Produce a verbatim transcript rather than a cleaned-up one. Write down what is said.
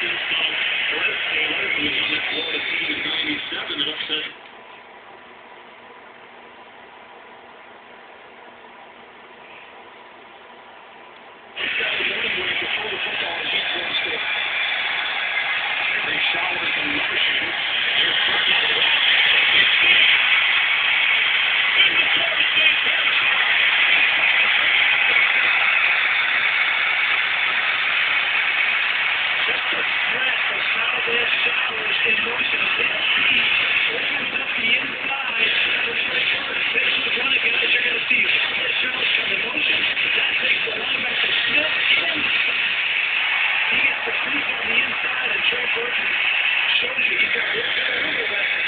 Trey Burton shows you he's got a little bit of room.